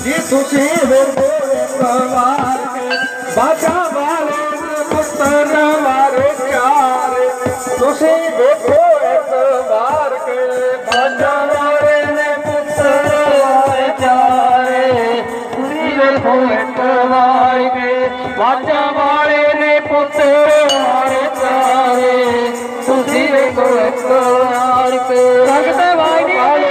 जी तुसी देखो एक बार के बाजा वाले पुत्र वारे चार तुसी देखो एक बार के बाजा वाले ने पुत्र वारे चार तुसी देखो एक बार के बाजा वाले ने पुत्र वारे चार तुसी देखो एक बार के लगते भाई नहीं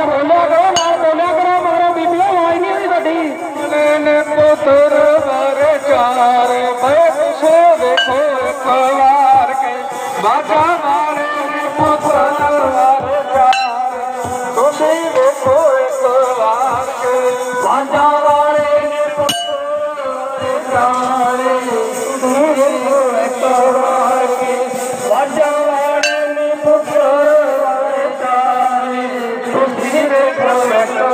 पुत्र वारे चार तुसे देखो एक बार के बाजा वाले ने पुत्र वारे चार तुसे देखो एक बार के बाजा वाले ने पुत्र वारे चार तुसे देखो एक बार के बाजा वाले ने पुत्र वारे चार तुसे देखो एक